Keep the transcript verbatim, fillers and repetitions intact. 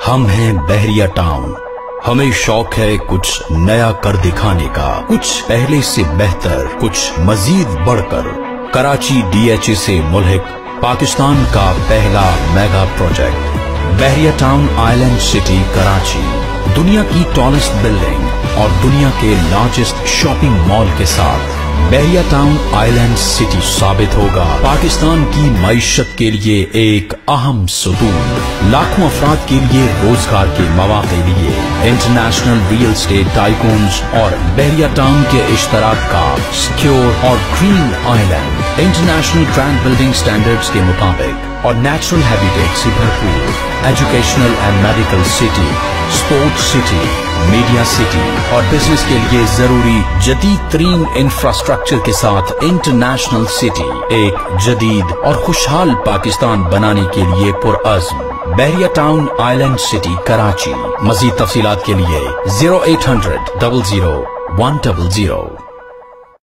ہم ہیں بحریہ ٹاؤن، ہمیں شوق ہے کچھ نیا کر دکھانے کا، کچھ پہلے سے بہتر، کچھ مزید بڑھ کر۔ کراچی ڈی ایچ اے سے ملحق پاکستان کا پہلا mega project Bahria town island city Karachi, دنیا کی ٹالسٹ بلڈنگ اور دنیا کے لارجسٹ شاپنگ مال کے ساتھ بحریہ ٹاؤن آئی لینڈ سٹی ثابت ہوگا پاکستان کی معیشت کے لیے ایک اہم ستون، لاکھوں افراد کے لیے روزگار کے مواقع لیے انٹرنیشنل ریئل اسٹیٹ ٹائکونز اور بحریہ ٹاؤن کے اشتراک کا سیکیور اور green island international grand building standards کے مطابق اور نیچرل ہیبیٹیٹ سے بھرپور، educational and medical city, sports city, media city اور بزنس کے لیے ضروری جدید ترین انفراسٹرکچر کے ساتھ انٹرنیشنل سٹی، ایک جدید اور خوشحال پاکستان بنانے کے لیے پرعزم Bahria town island city Karachi. مزید تفصیلات کے لیے zero eight hundred double zero one double zero